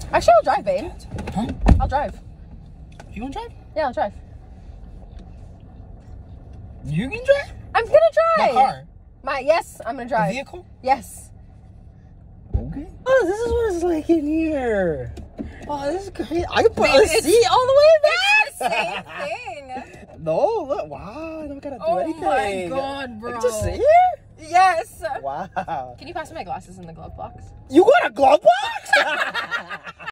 Actually, I'll drive, babe. Huh? I'll drive. You gonna drive? Yeah, I'll drive. You can drive? I'm gonna drive. My car. Yes, I'm gonna drive. A vehicle? Yes. Okay. Oh, this is what it's like in here. Oh, this is great. I can put a seat all the way back. Same thing. No, look. Wow, I don't gotta do anything. Oh my god, bro. I can just sit here? Yes. Wow. Can you pass me my glasses in the glove box? You got a glove box?